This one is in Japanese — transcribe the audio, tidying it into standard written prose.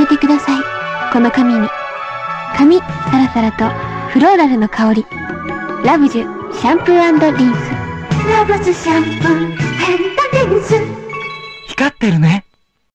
てください。この髪に。髪、サラサラとフローラルの香り。ラブジュ、シャンプー&リンス。ラブジュシャンプー&リンス。 光ってるね。